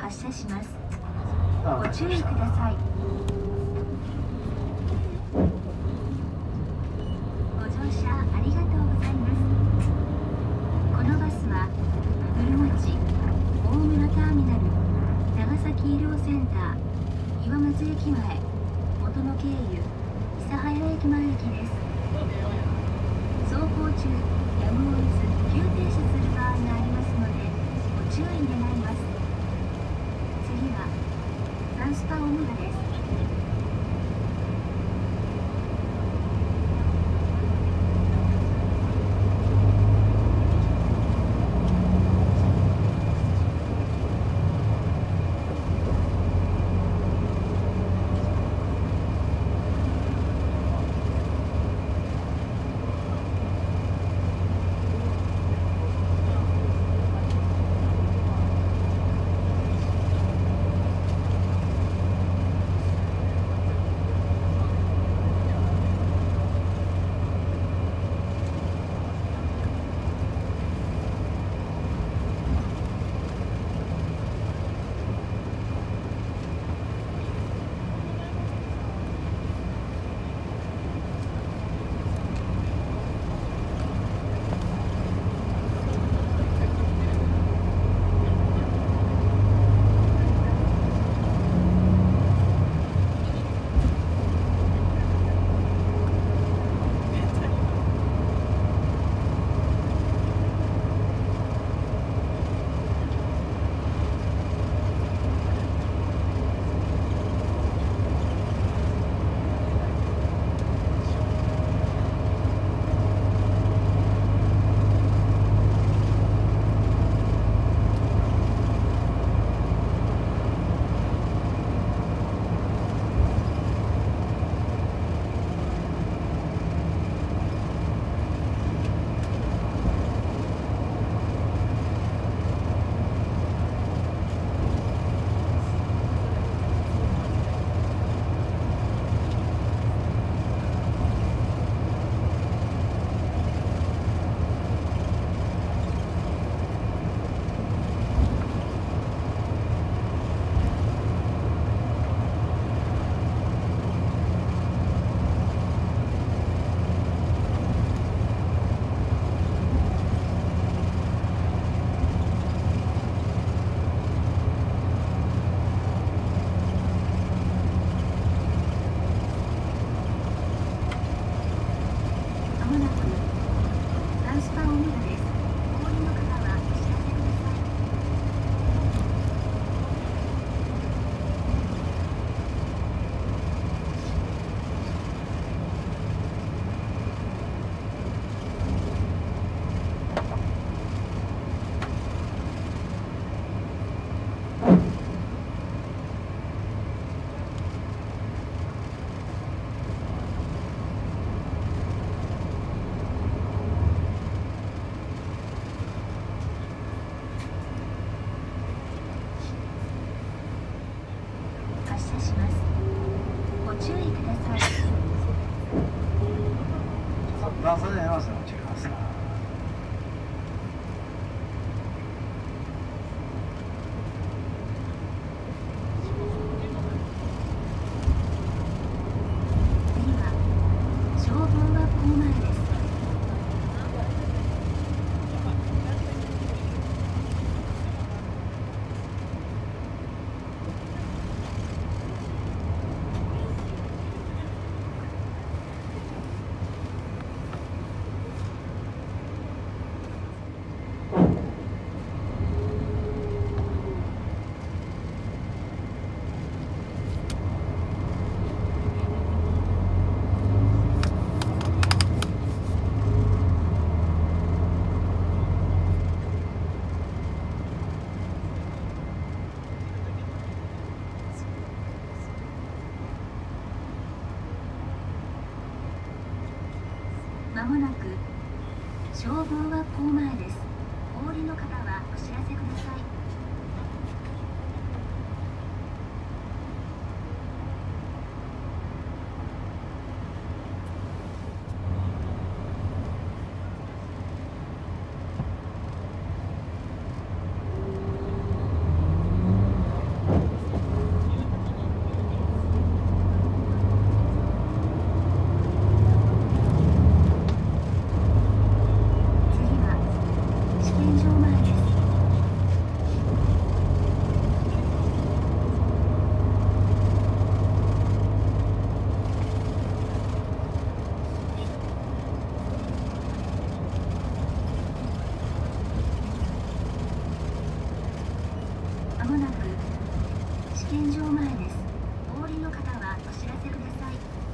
発車します。ご注意ください。ご乗車ありがとうございます。このバスは古町大村ターミナル、長崎医療センター、岩松駅前、元野経由諫早駅前行きです。走行中やむを得ず急停車する場合がありますのでご注意願います。次はトランスパオムラです。まもなく消防学校前です。お降りの方はお知らせください。 験場前です。お降りの方はお知らせください。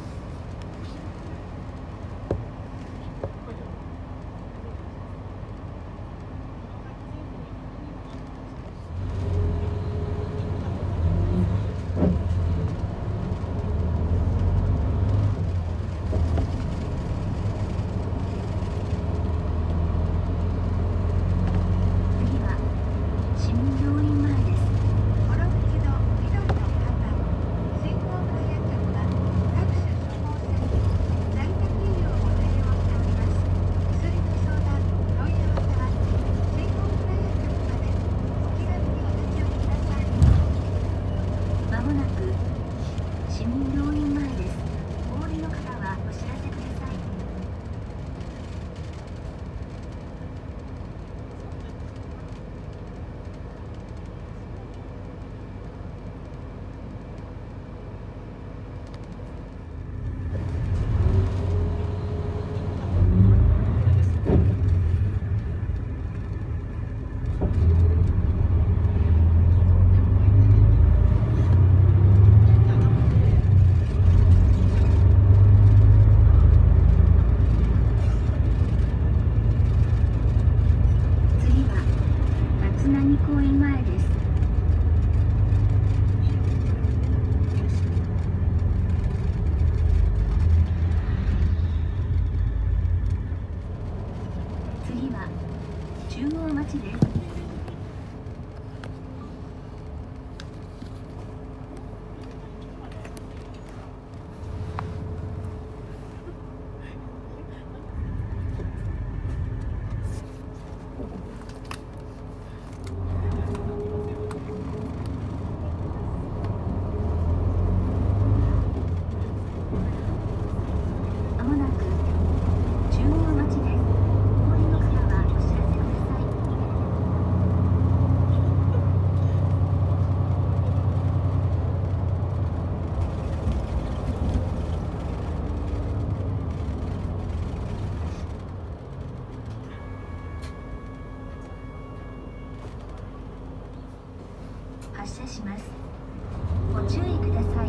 発車します。ご注意ください。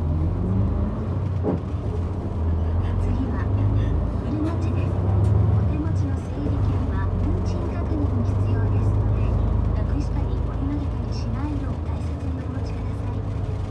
次は古町です。お手持ちの整理券は運賃確認に必要ですので、なくしたり折り曲げたりしないよう大切にお持ちください。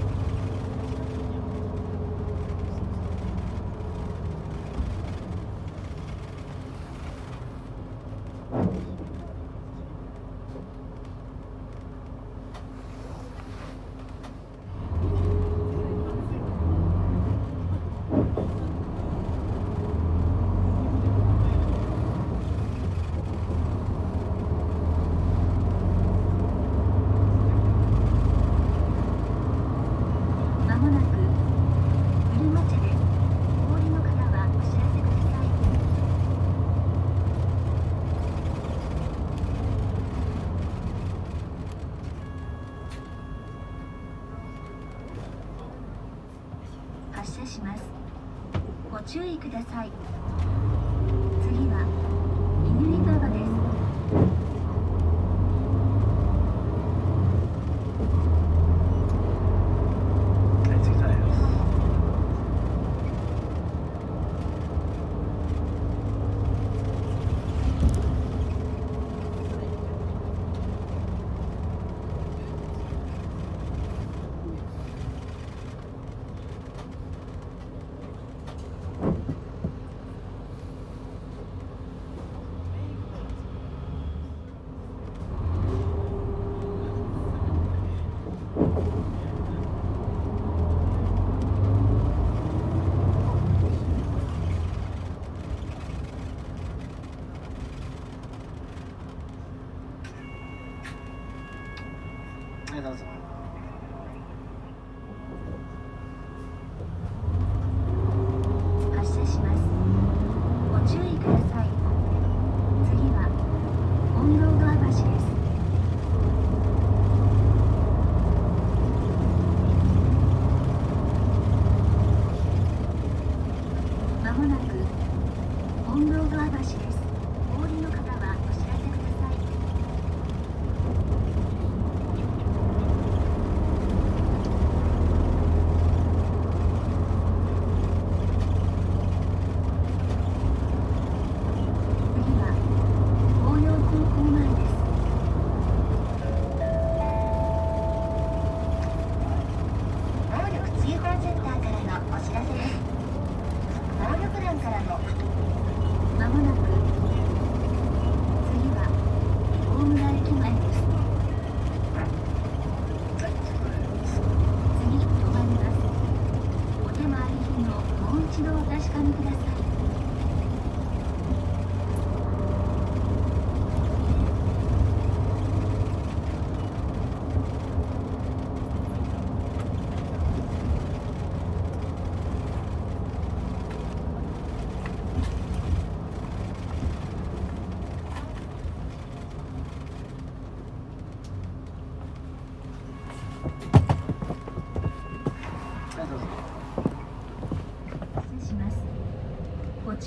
発車します。ご注意ください。次は乾川です。 どうぞ。 発車します。ご注意ください。次は本堂川橋です。まもなく本堂川橋です。お降りの方はお知らせください。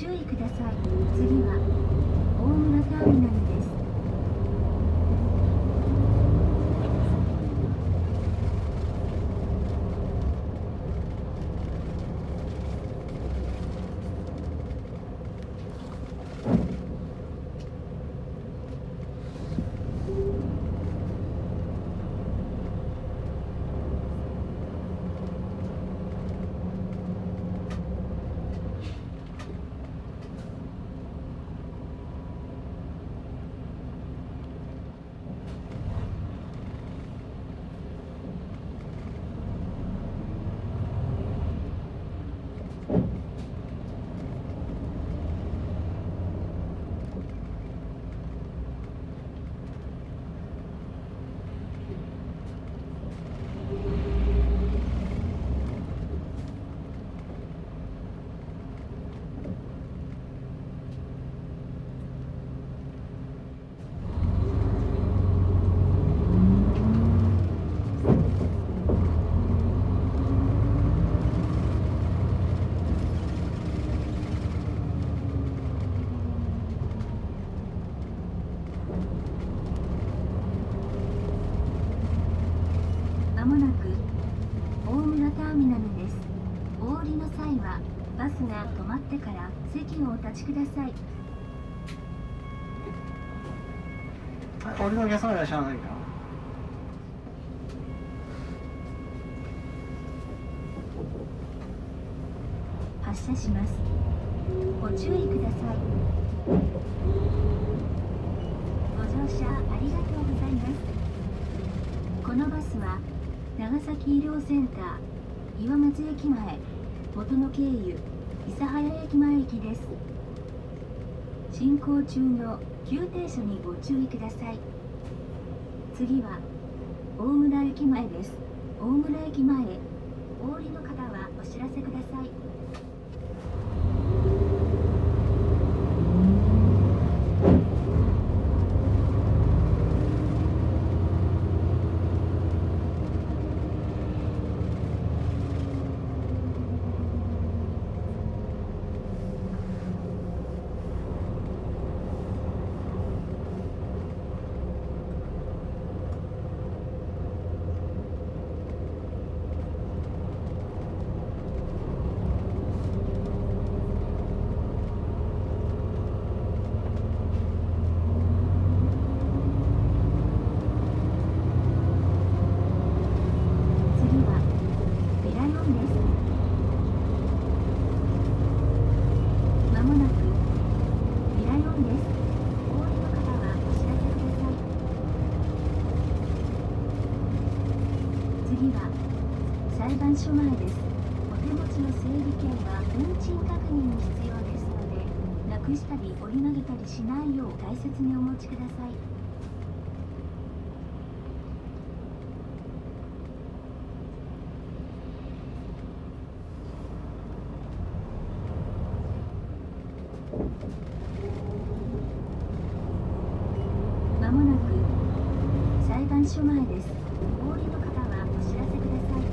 注意ください。次は大村ターミナルです。まもなく大村ターミナルです。お降りの際はバスが止まってから席をお立ちください。 はい、お降りのお客様いらっしゃいませんか。 発車します。ご注意ください。ご乗車ありがとうございます。このバスは長崎医療センター岩松駅前元野経由諫早駅前行きです。進行中の急停車にご注意ください。次は大村駅前です。大村駅前お降りの方はお知らせください。次は裁判所前です。お手持ちの整理券は運賃確認に必要ですので、なくしたり折り曲げたりしないよう大切にお持ちください。まもなく裁判所前です。お降りの方はお知らせください。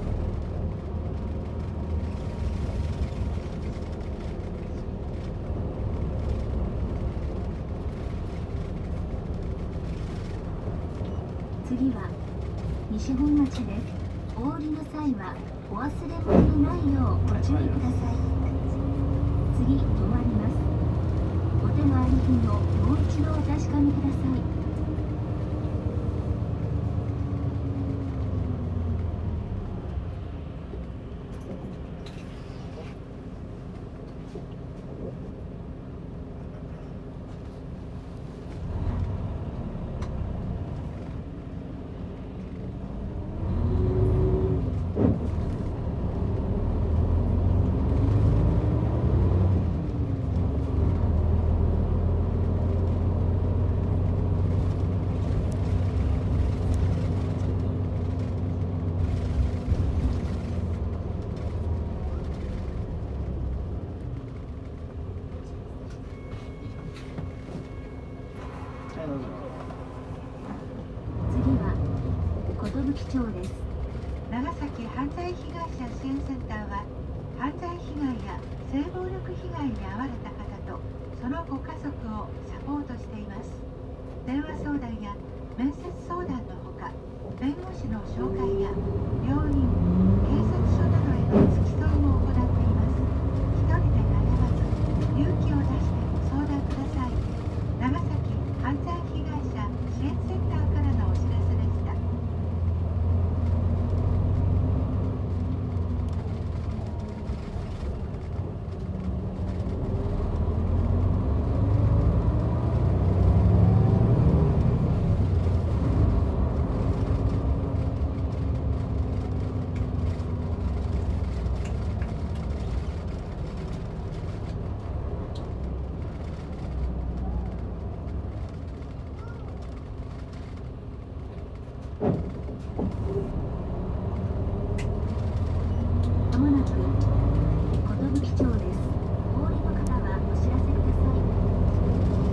次は西本町です。お降りの際はお忘れ物のないようご注意ください。次止まります。お手のあり品をもう一度お確かめください。次は寿町です。 長崎犯罪被害者支援センターは、犯罪被害や性暴力被害に遭われた方とそのご家族をサポートしています。電話相談や面接相談のほか、弁護士の紹介や病院、警察署などへの付き添いも行っています。一人で悩まず勇気を出してご相談ください。長崎犯罪被害者支援センターからのお知らせでした。 まもなく寿町です。お降りの方はお知らせください。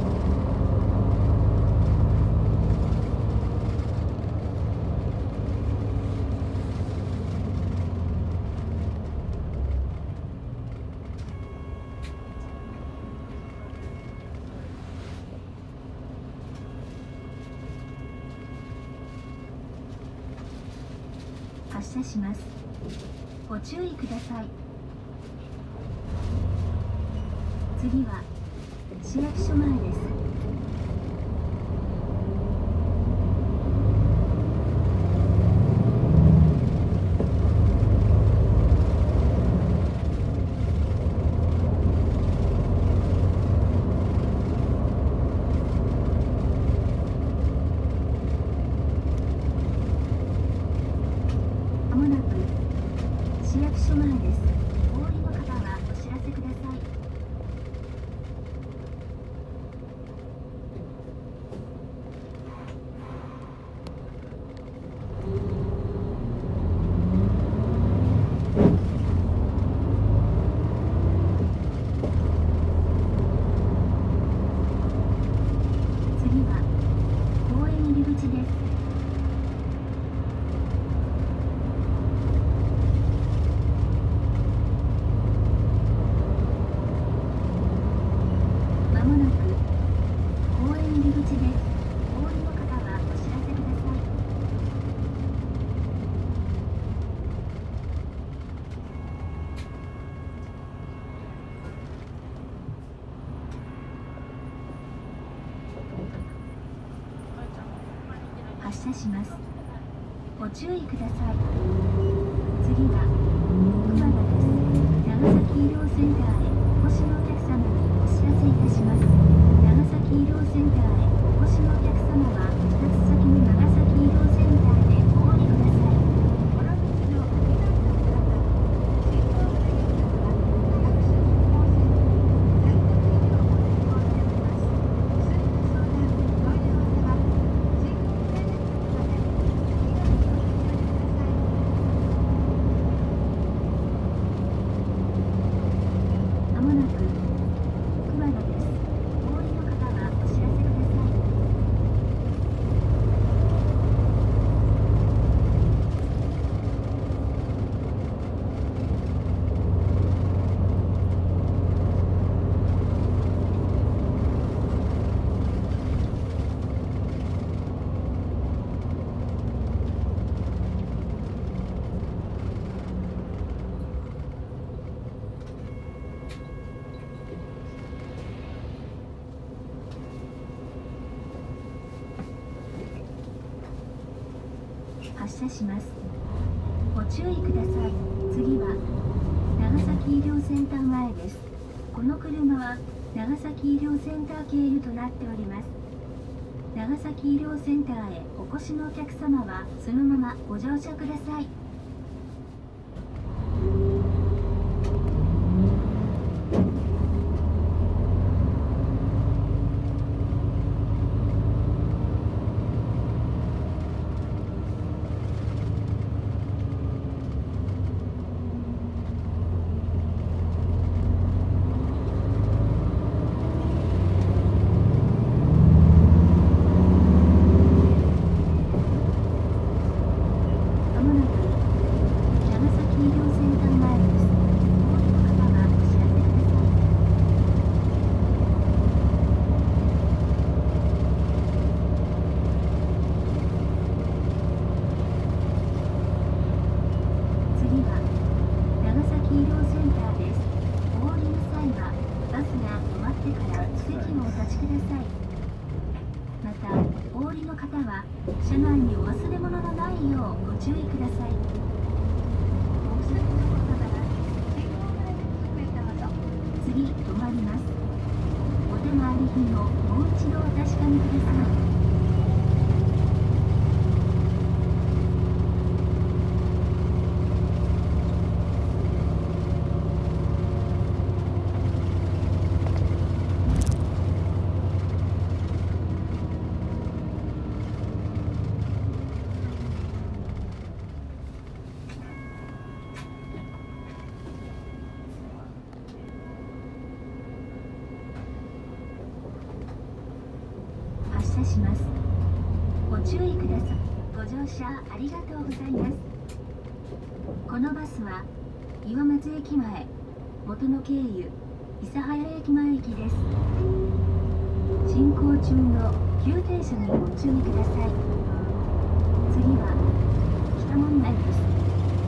発車します。ご注意ください。次は市役所前です。まもなく市役所前です。お降りの方はお知らせください。次は公園入り口です。まもなく公園入り口です。お降りの方はお知らせください。発車します。ご注意ください。次は桑名です。長崎医療センターへお越しのお客様にお知らせいたします。長崎医療センターへお越しのお客様は自宅先の長崎医療センターでお降りください。 おらぶちのお被害の方、心臓の薬局は各種処方箋在宅医療を提供しております。薬の相談、問い合わせは人工プレゼントまでお気軽にお立ち寄りください。 まもなく桑名です。お降りの方はお知らせください。発車します。ご注意ください。次は長崎医療センター前です。この車は長崎医療センター経由となっております。長崎医療センターへお越しのお客様はそのままご乗車ください。まもなくの方は車内にお忘れ物のないようご注意ください。 お薬のことなら信号前で特へどうぞ。 次止まります。お手回り品をもう一度お確かめください。発車します。ご注意ください。ご乗車ありがとうございます。このバスは岩松駅前、元野経由諫早駅前行きです。進行中の急停車にご注意ください。次は北門内です。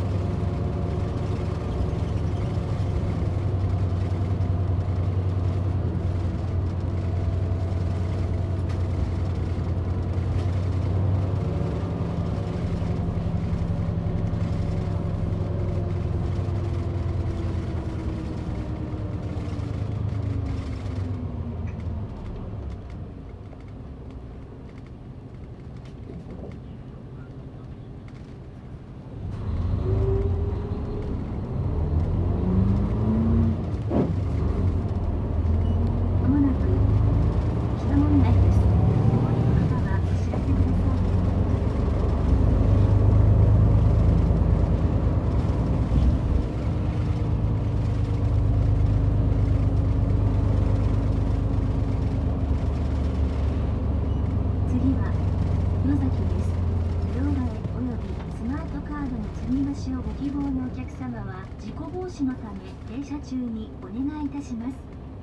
をご希望のお客様は事故防止のため停車中にお願いいたします。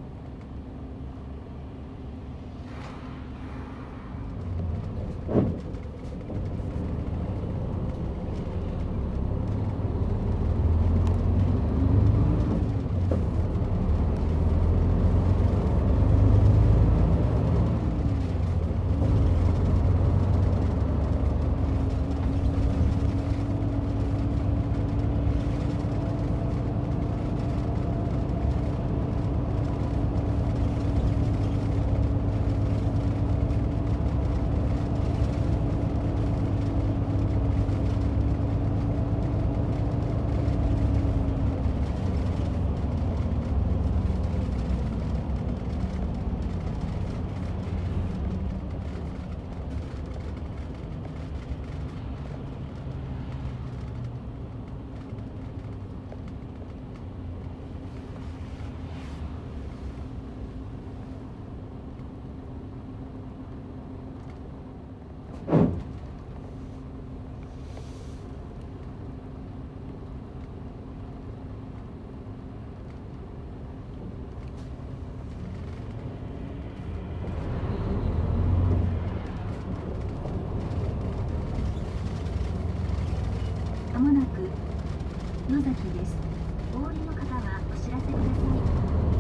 まもなく野崎です。お降りの方はお知らせください。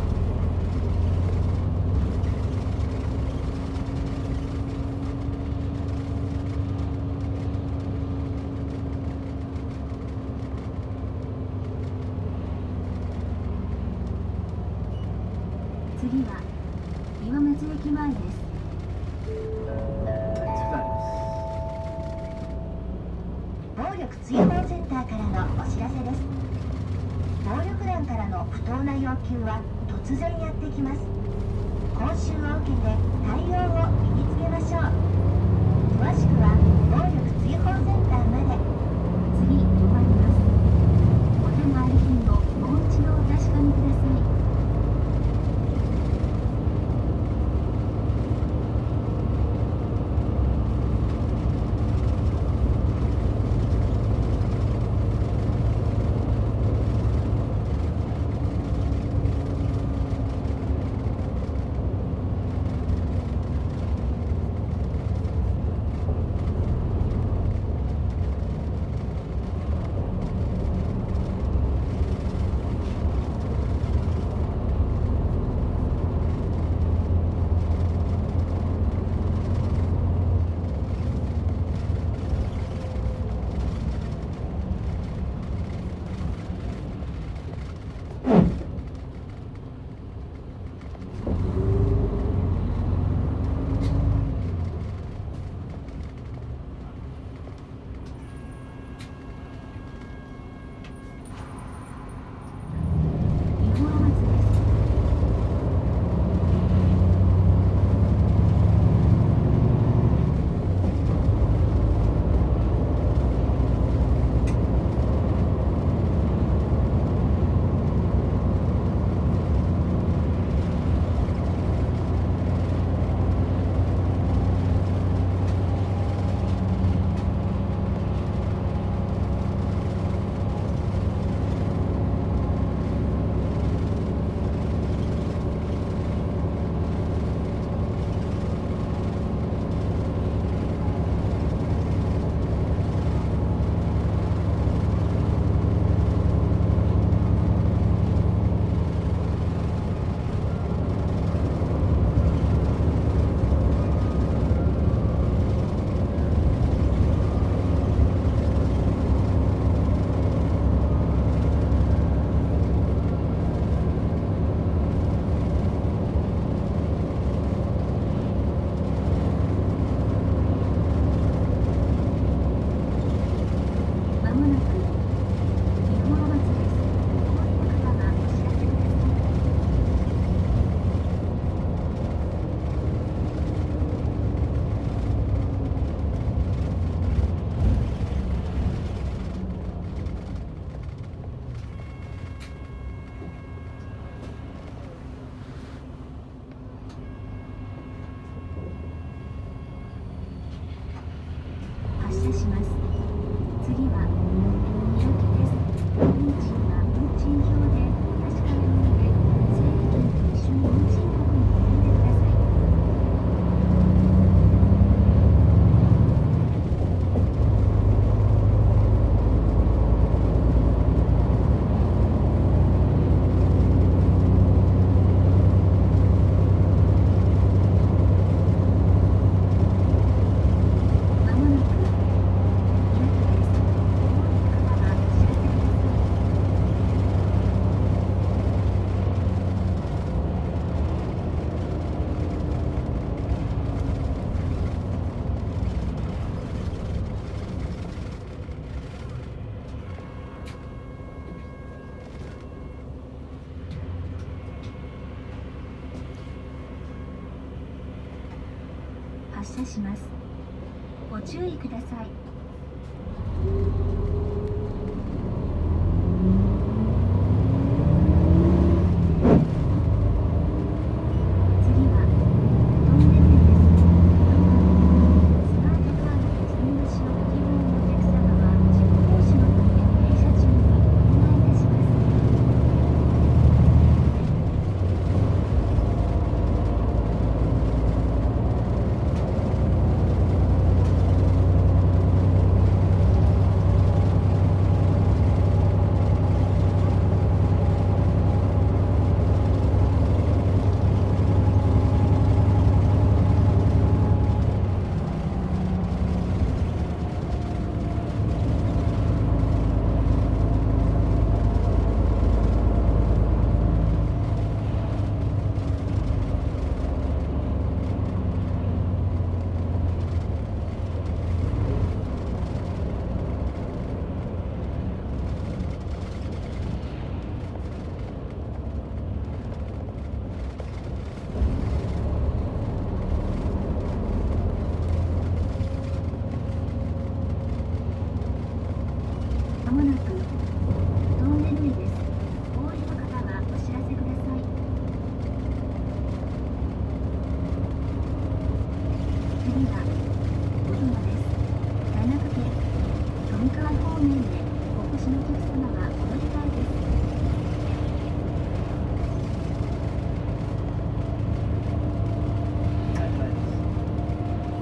次は岩松駅前です。 暴力追放センターからのお知らせです。暴力団からの不当な要求は突然やってきます。講習を受けて対応を身につけましょう。詳しくは暴力追放センターまで。 次止まります。お手回り品をもう一度お確かめください。 は開きです。運賃は運賃表でお確かめの上で整理券と一緒に運賃簿に入れてください。まもなく開きです。降りる方はお知らせください。発車します。ご注意ください。次はトンネルです。スマートカードで積み増しをご希望のお客様は事故防止のため停車中にお願いいたします。まもなくトンネル内です。お降りの方はお知らせください。次は小友です。田中県富川方面でお越しのお客様はお乗り換えです。 はいはいです。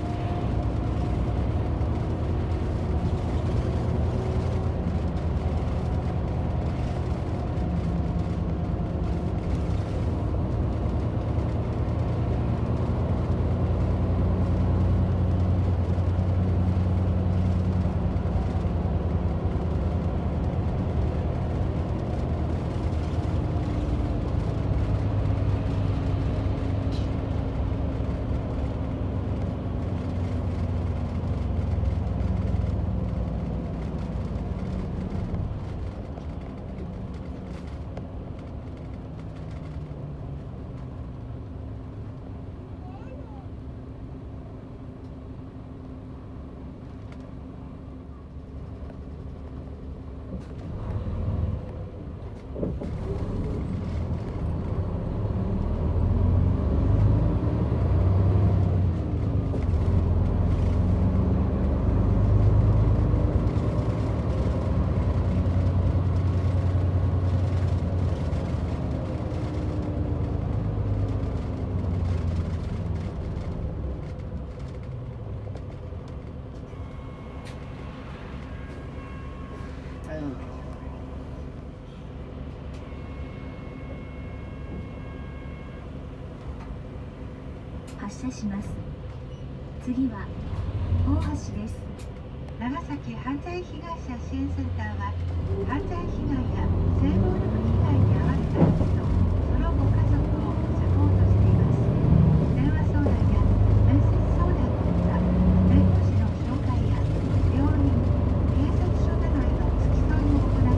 発車します。次は大橋です。 長崎犯罪被害者支援センターは犯罪被害や性暴力被害に遭われた人とそのご家族をサポートしています。電話相談や面接相談のほか弁護士の紹介や病院、警察署などへの付き添いも行っています。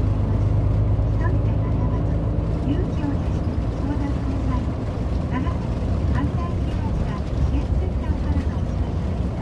一人で悩まず勇気を出してご相談ください。長崎犯罪被害者支援センターからのお知らせでした。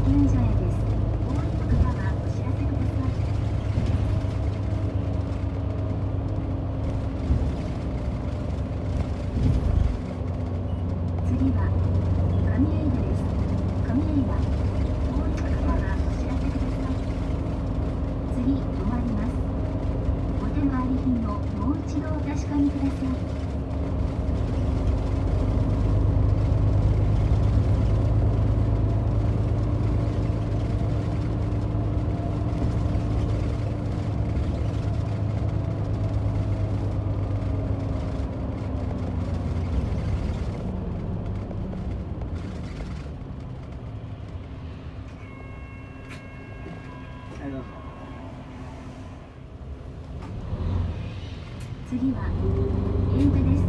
現所へです。お降りの方はお知らせください。次は上江戸です。上江戸、お降りの方はお知らせください。次止まります。お手回り品をもう一度お確かめください。次は映画です。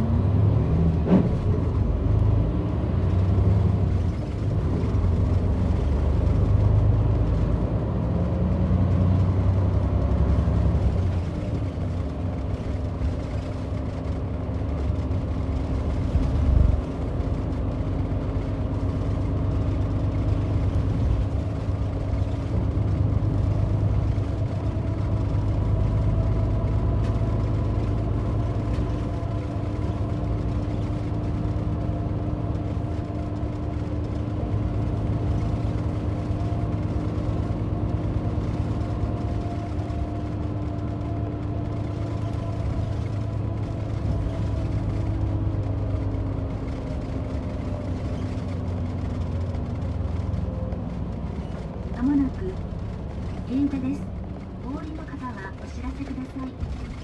まもなく映画です。お降りの方はお知らせください。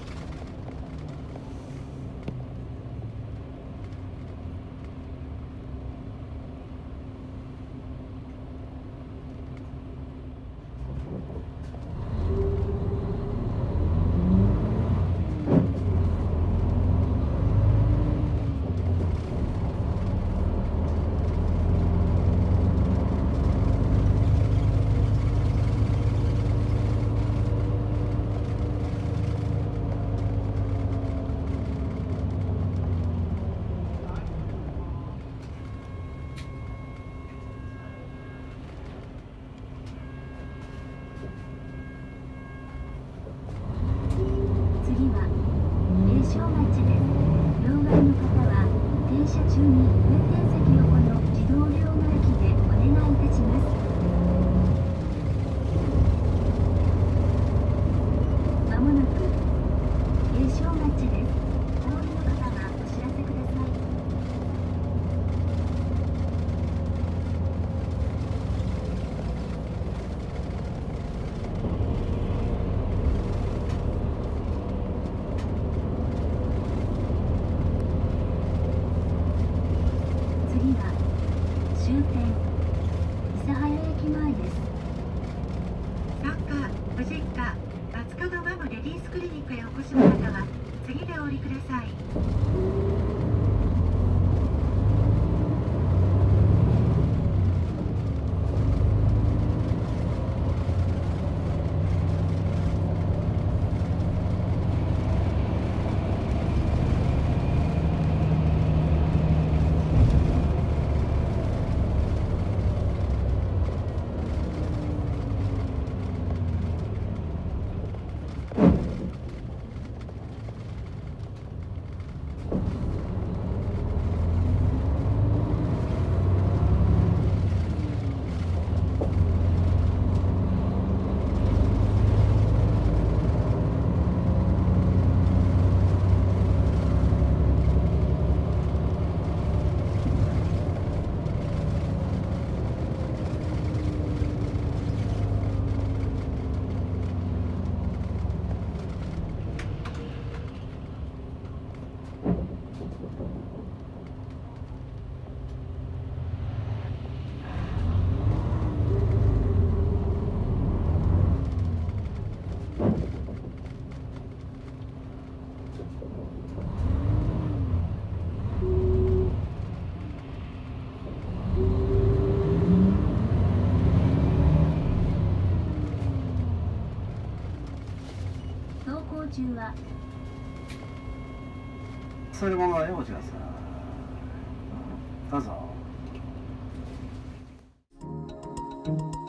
次は名所町です。両替の方は停車中に運転席横の自動両替機でお願いいたします。まもなく名所町です。お降りの方はお知らせください。次は終点諫早駅前です。 産科、婦人科、松川マムレディースクリニックへお越しの方は次でお降りください。 中はそういうものはよ、お待ちください。どうぞ。 ます。